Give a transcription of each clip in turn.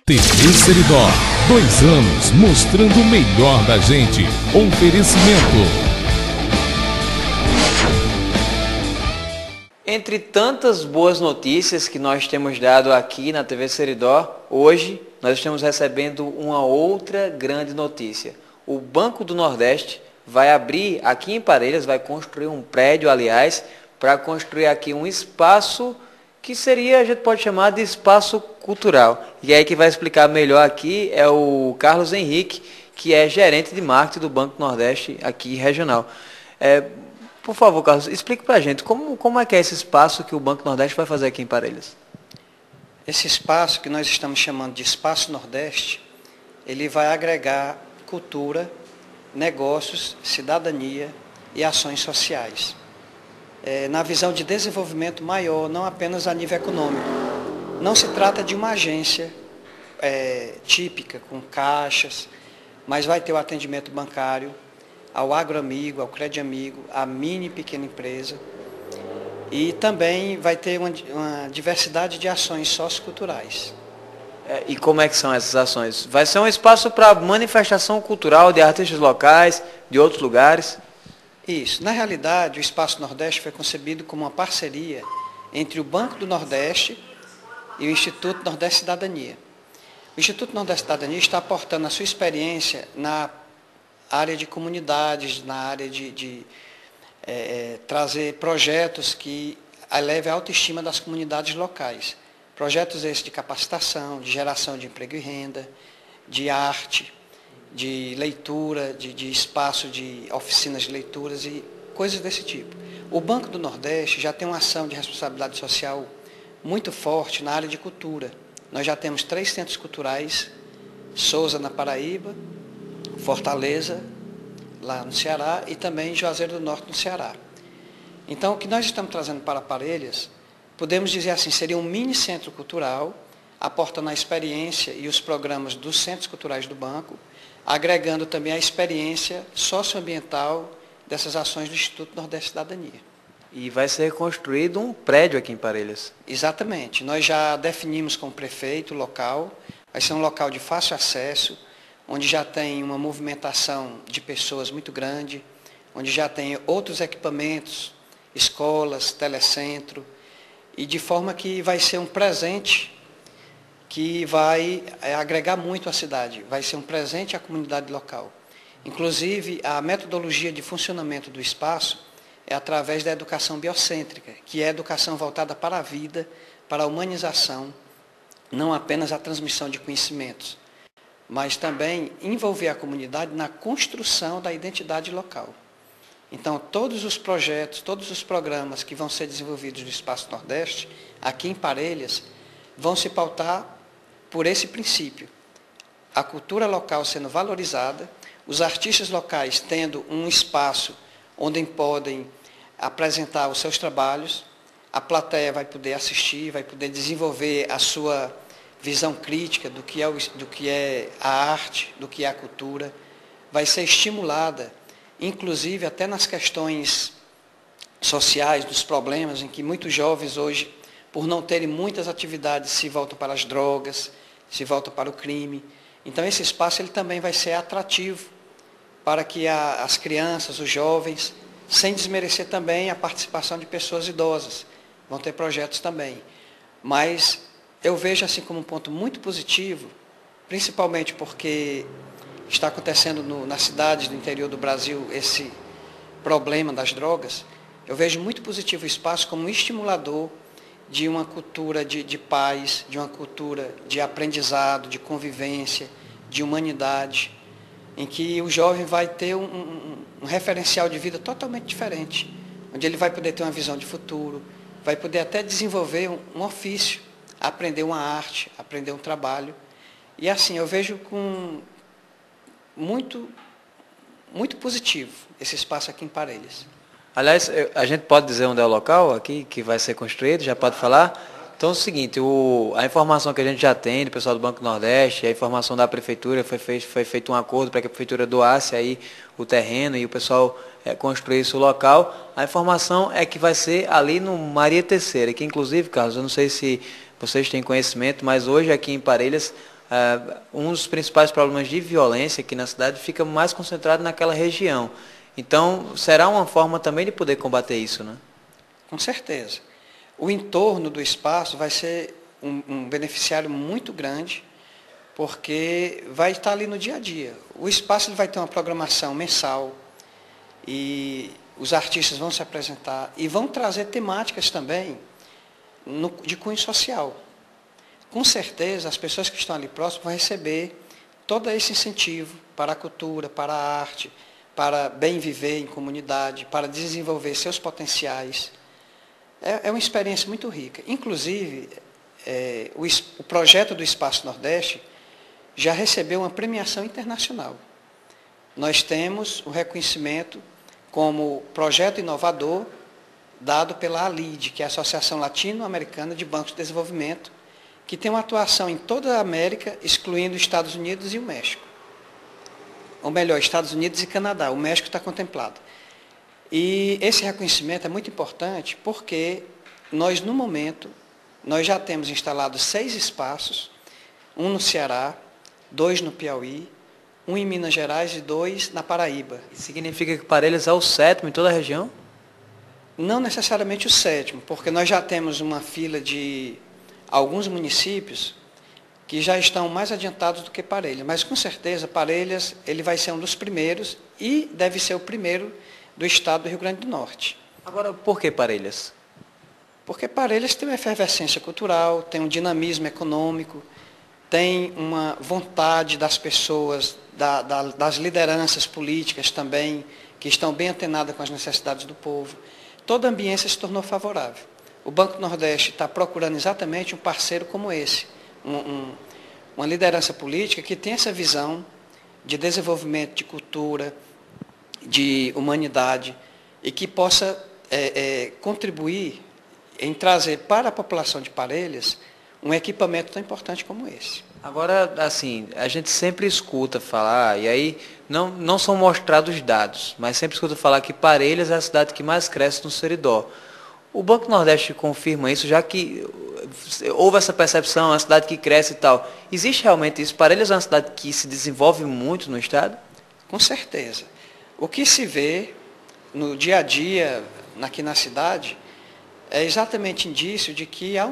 TV Seridó, 2 anos mostrando o melhor da gente. Oferecimento. Entre tantas boas notícias que nós temos dado aqui na TV Seridó, hoje nós estamos recebendo uma outra grande notícia. O Banco do Nordeste vai abrir aqui em Parelhas, vai construir um prédio, aliás, para construir aqui um espaço que seria, a gente pode chamar de espaço cultural. E aí que vai explicar melhor aqui é o Carlos Henrique, que é gerente de marketing do Banco do Nordeste aqui regional. Por favor, Carlos, explique para a gente como é que é esse espaço que o Banco do Nordeste vai fazer aqui em Parelhas. Esse espaço que nós estamos chamando de Espaço Nordeste, ele vai agregar cultura, negócios, cidadania e ações sociais. Na visão de desenvolvimento maior, não apenas a nível econômico. Não se trata de uma agência típica, com caixas, mas vai ter o atendimento bancário ao agroamigo, ao crédito amigo, à mini e pequena empresa. E também vai ter uma diversidade de ações socioculturais. E como é que são essas ações? Vai ser um espaço para manifestação cultural de artistas locais, de outros lugares? Isso. Na realidade, o Espaço Nordeste foi concebido como uma parceria entre o Banco do Nordeste e o Instituto Nordeste Cidadania. O Instituto Nordeste Cidadania está aportando a sua experiência na área de comunidades, na área de trazer projetos que elevem a autoestima das comunidades locais. Projetos esses de capacitação, de geração de emprego e renda, de arte, de leitura, de espaço de oficinas de leituras e coisas desse tipo. O Banco do Nordeste já tem uma ação de responsabilidade social muito forte na área de cultura. Nós já temos 3 centros culturais, Sousa na Paraíba, Fortaleza, lá no Ceará, e também Juazeiro do Norte, no Ceará. Então, o que nós estamos trazendo para Parelhas, podemos dizer assim, seria um mini centro cultural, aportando a experiência e os programas dos centros culturais do banco, agregando também a experiência socioambiental dessas ações do Instituto Nordeste Cidadania. E vai ser construído um prédio aqui em Parelhas. Exatamente. Nós já definimos com o prefeito o local, vai ser um local de fácil acesso, onde já tem uma movimentação de pessoas muito grande, onde já tem outros equipamentos, escolas, telecentro, e de forma que vai ser um presente que vai agregar muito à cidade, vai ser um presente à comunidade local. Inclusive, a metodologia de funcionamento do espaço é através da educação biocêntrica, que é a educação voltada para a vida, para a humanização, não apenas a transmissão de conhecimentos, mas também envolver a comunidade na construção da identidade local. Então, todos os projetos, todos os programas que vão ser desenvolvidos no Espaço Nordeste, aqui em Parelhas, vão se pautar por esse princípio. A cultura local sendo valorizada, os artistas locais tendo um espaço onde podem apresentar os seus trabalhos, a plateia vai poder assistir, vai poder desenvolver a sua visão crítica do que é a arte, do que é a cultura, vai ser estimulada, inclusive até nas questões sociais, dos problemas em que muitos jovens hoje, por não terem muitas atividades, se voltam para as drogas, se voltam para o crime. Então, esse espaço ele também vai ser atrativo para que as crianças, os jovens, sem desmerecer também a participação de pessoas idosas, vão ter projetos também. Mas eu vejo assim como um ponto muito positivo, principalmente porque está acontecendo nas cidades do interior do Brasil esse problema das drogas. Eu vejo muito positivo o espaço como um estimulador de uma cultura de paz, de uma cultura de aprendizado, de convivência, de humanidade, em que o jovem vai ter um referencial de vida totalmente diferente, onde ele vai poder ter uma visão de futuro, vai poder até desenvolver um ofício, aprender uma arte, aprender um trabalho. E assim, eu vejo com muito positivo esse espaço aqui em Parelhas. Aliás, a gente pode dizer onde é o local aqui que vai ser construído? Já pode falar? Então é o seguinte, a informação que a gente já tem do pessoal do Banco do Nordeste, a informação da Prefeitura, foi feito um acordo para que a Prefeitura doasse aí o terreno e o pessoal construísse o local. A informação é que vai ser ali no Maria Terceira, que inclusive, Carlos, eu não sei se vocês têm conhecimento, mas hoje aqui em Parelhas um dos principais problemas de violência aqui na cidade fica mais concentrado naquela região. Então, será uma forma também de poder combater isso, né? Com certeza. O entorno do espaço vai ser um beneficiário muito grande, porque vai estar ali no dia a dia. O espaço ele vai ter uma programação mensal e os artistas vão se apresentar e vão trazer temáticas também de cunho social. Com certeza, as pessoas que estão ali próximas vão receber todo esse incentivo para a cultura, para a arte, para bem viver em comunidade, para desenvolver seus potenciais. É uma experiência muito rica. Inclusive, o projeto do Espaço Nordeste já recebeu uma premiação internacional. Nós temos o reconhecimento como projeto inovador dado pela ALIDE, que é a Associação Latino-Americana de Bancos de Desenvolvimento, que tem uma atuação em toda a América, excluindo os Estados Unidos e o México. Ou melhor, Estados Unidos e Canadá. O México está contemplado. E esse reconhecimento é muito importante porque nós, no momento, nós já temos instalados 6 espaços, um no Ceará, 2 no Piauí, um em Minas Gerais e 2 na Paraíba. Isso significa que Parelhas é o 7º em toda a região? Não necessariamente o 7º, porque nós já temos uma fila de alguns municípios que já estão mais adiantados do que Parelhas. Mas, com certeza, Parelhas ele vai ser um dos primeiros e deve ser o primeiro do estado do Rio Grande do Norte. Agora, por que Parelhas? Porque Parelhas tem uma efervescência cultural, tem um dinamismo econômico, tem uma vontade das pessoas, das lideranças políticas também, que estão bem antenadas com as necessidades do povo. Toda a ambiência se tornou favorável. O Banco do Nordeste está procurando exatamente um parceiro como esse, uma liderança política que tem essa visão de desenvolvimento, de cultura, de humanidade, e que possa contribuir em trazer para a população de Parelhas um equipamento tão importante como esse. Agora, assim, a gente sempre escuta falar, e aí não são mostrados dados, mas sempre escuta falar que Parelhas é a cidade que mais cresce no Seridó. O Banco do Nordeste confirma isso, já que houve essa percepção, é uma cidade que cresce e tal. Existe realmente isso? Parelhas é uma cidade que se desenvolve muito no estado? Com certeza. O que se vê no dia a dia aqui na cidade é exatamente indício de que há um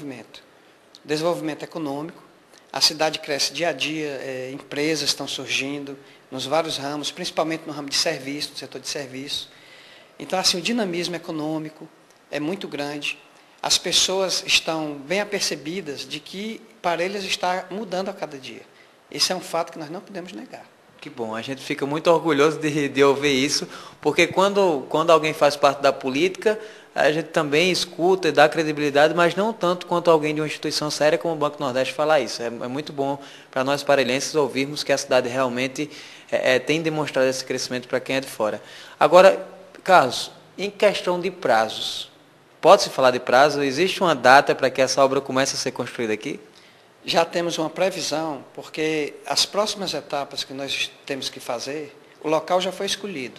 desenvolvimento econômico. A cidade cresce dia a dia, empresas estão surgindo nos vários ramos, principalmente no ramo de serviço, no setor de serviço. Então, assim, o dinamismo econômico é muito grande. As pessoas estão bem apercebidas de que Parelhas está mudando a cada dia. Esse é um fato que nós não podemos negar. Que bom, a gente fica muito orgulhoso de ouvir isso, porque quando alguém faz parte da política, a gente também escuta e dá credibilidade, mas não tanto quanto alguém de uma instituição séria como o Banco do Nordeste falar isso. É muito bom para nós parelhenses ouvirmos que a cidade realmente tem demonstrado esse crescimento para quem é de fora. Agora, Carlos, em questão de prazos, pode-se falar de prazo? Existe uma data para que essa obra comece a ser construída aqui? Já temos uma previsão, porque as próximas etapas que nós temos que fazer, o local já foi escolhido.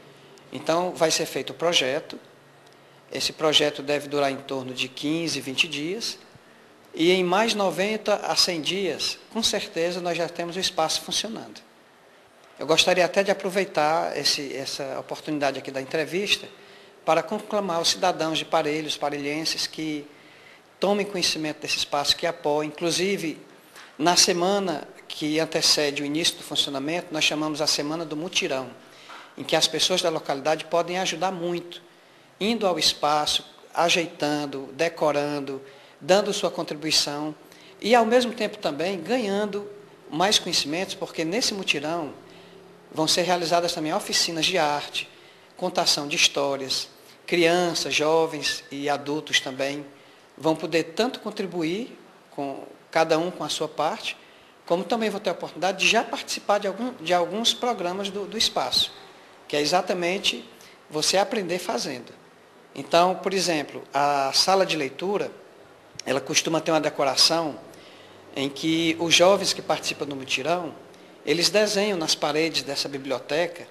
Então, vai ser feito o projeto. Esse projeto deve durar em torno de 15, 20 dias. E em mais 90 a 100 dias, com certeza, nós já temos o espaço funcionando. Eu gostaria até de aproveitar essa oportunidade aqui da entrevista para conclamar os cidadãos de Parelhas, parelhenses, que tomem conhecimento desse espaço, que apoiem. Inclusive, na semana que antecede o início do funcionamento, nós chamamos a Semana do Mutirão, em que as pessoas da localidade podem ajudar muito, indo ao espaço, ajeitando, decorando, dando sua contribuição e, ao mesmo tempo, também ganhando mais conhecimentos, porque nesse mutirão vão ser realizadas também oficinas de arte, contação de histórias, crianças, jovens e adultos também vão poder tanto contribuir, com cada um com a sua parte, como também vão ter a oportunidade de já participar de alguns programas do espaço, que é exatamente você aprender fazendo. Então, por exemplo, a sala de leitura, ela costuma ter uma decoração em que os jovens que participam do mutirão, eles desenham nas paredes dessa biblioteca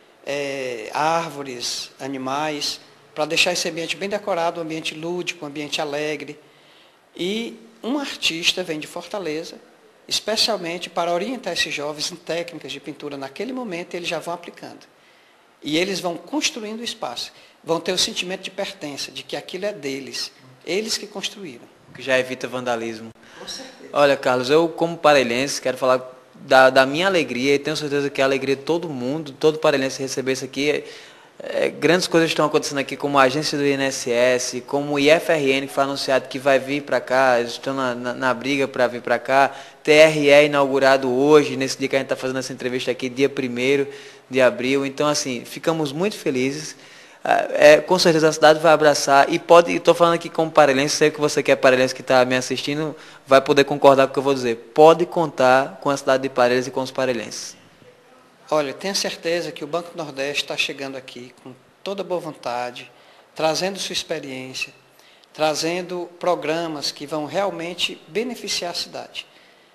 árvores, animais, para deixar esse ambiente bem decorado, um ambiente lúdico, um ambiente alegre. E um artista vem de Fortaleza especialmente para orientar esses jovens em técnicas de pintura naquele momento, eles já vão aplicando. E eles vão construindo o espaço, vão ter o sentimento de pertença, de que aquilo é deles, eles que construíram. Que já evita vandalismo. Com certeza. Olha, Carlos, eu como parelhense quero falar da minha alegria, e tenho certeza que é a alegria de todo mundo, todo parelhense receber isso aqui. Grandes coisas estão acontecendo aqui, como a agência do INSS, como o IFRN, que foi anunciado que vai vir para cá, eles estão na briga para vir para cá, TRE inaugurado hoje, nesse dia que a gente está fazendo essa entrevista aqui, dia 1º de abril. Então, assim, ficamos muito felizes. Com certeza a cidade vai abraçar, e estou falando aqui como parelhense, sei que você que é parelhense que está me assistindo, vai poder concordar com o que eu vou dizer. Pode contar com a cidade de Parelhas e com os parelhenses. Olha, tenho certeza que o Banco do Nordeste está chegando aqui com toda boa vontade, trazendo sua experiência, trazendo programas que vão realmente beneficiar a cidade.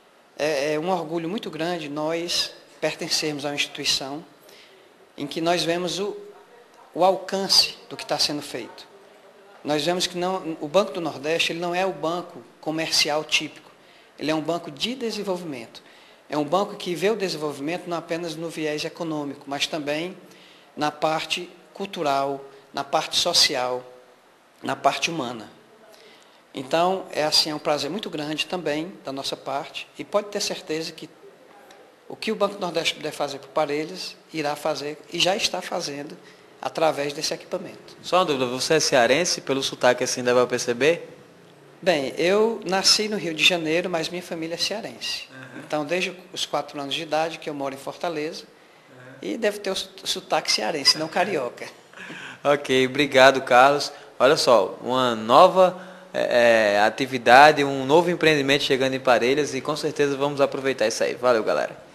É um orgulho muito grande nós pertencermos a uma instituição em que nós vemos o alcance do que está sendo feito. Nós vemos que o Banco do Nordeste ele não é o banco comercial típico, ele é um banco de desenvolvimento. É um banco que vê o desenvolvimento não apenas no viés econômico, mas também na parte cultural, na parte social, na parte humana. Então, é um prazer muito grande também da nossa parte, e pode ter certeza que o que o Banco do Nordeste puder fazer por Parelhas, irá fazer e já está fazendo através desse equipamento. Só uma dúvida, você é cearense? Pelo sotaque assim dá para perceber? Bem, eu nasci no Rio de Janeiro, mas minha família é cearense. Então, desde os 4 anos de idade que eu moro em Fortaleza, e deve ter o sotaque cearense, não carioca. Ok, obrigado, Carlos. Olha só, uma nova atividade, um novo empreendimento chegando em Parelhas, e com certeza vamos aproveitar isso aí. Valeu, galera.